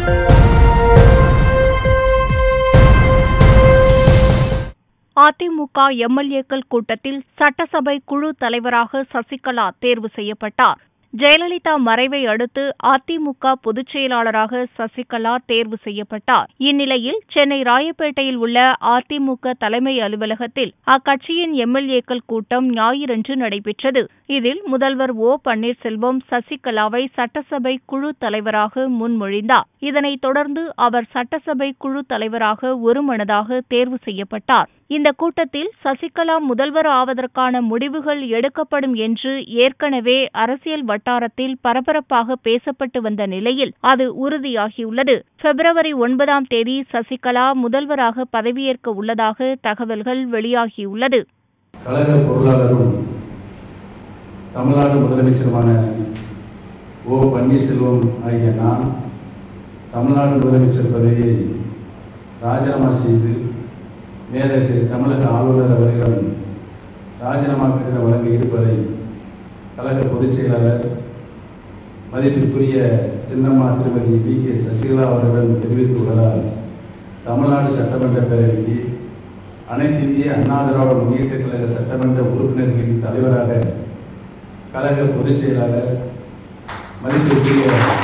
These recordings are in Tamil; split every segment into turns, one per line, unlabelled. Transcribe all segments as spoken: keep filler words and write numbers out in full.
அதிமுக எம்எல்ஏக்கள் கூட்டத்தில் சட்டசபை குழு தலைவராக சசிகலா தேர்வு செய்யப்பட்டார். ஜெயலலிதா மறைவை அடுத்து அதிமுக பொதுச் செயலாளராக சசிகலா தேர்வு செய்யப்பட்டார். இந்நிலையில் சென்னை ராயப்பேட்டையில் உள்ள அதிமுக தலைமை அலுவலகத்தில் அக்கட்சியின் எம்எல்ஏக்கள் கூட்டம் ஞாயிறன்று நடைபெற்றது. இதில் முதல்வர் ஓ பன்னீர்செல்வம் சசிகலாவை சட்டசபை குழு தலைவராக முன்மொழிந்தார். இதனைத் தொடர்ந்து அவர் சட்டசபை குழு தலைவராக ஒருமனதாக தேர்வு செய்யப்பட்டார். இந்த கூட்டத்தில் சசிகலா முதல்வர் ஆவதற்கான முடிவுகள் எடுக்கப்படும் என்று ஏற்கனவே அரசியல் வட்டாரத்தில் பரபரப்பாக பேசப்பட்டு வந்த நிலையில் அது உறுதியாகியுள்ளது. பிப்ரவரி ஒன்பதாம் தேதி சசிகலா முதல்வராக பதவியேற்க உள்ளதாக தகவல்கள் வெளியாகியுள்ளது.
கழக பொருளாளரும் தமிழ்நாடு முதலமைச்சருமான ஓ பன்னீர்செல்வம் ஆகிய நான் தமிழ்நாடு முதலமைச்சர் பதவியை ராஜினாமா செய்து மேலக்கு தமிழக ஆளுநர் அவர்களிடம் ராஜினாமா கடிதம் வழங்க இருப்பதை கழக பொதுச் செயலாளர் மதிப்பிற்குரிய சின்னம்மா திருமதி வி கே சசிகலா அவர்களிடம் தெரிவித்துள்ளதால் தமிழ்நாடு சட்டமன்ற பேரவைக்கு அனைத்து இந்திய அண்ணா திராவிட முன்னேற்ற கழக சட்டமன்ற உறுப்பினர்களின் தலைவராக கழக பொதுச் செயலாளர் மதிப்பிற்குரிய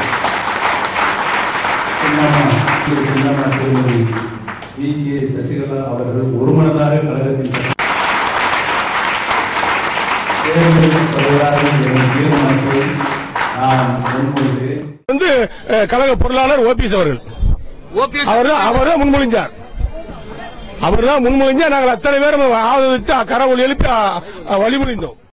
சின்னம்மா சின்னம்மா திருமதி வி கே சசிகலா அவர்கள் ஒருமனதாக கழகத்தின் தீர்மானத்தை நான் முன்மொழிகிறேன்.
வந்து கழக பொருளாளர் ஓபிஎஸ் அவர்கள் அவர்தான் முன்மொழிஞ்சார். அவர்தான் முன்மொழிஞ்சா நாங்கள் அத்தனை பேரும் ஆதரித்து கரவொலி எழுப்பி வழிமொழிந்தோம்.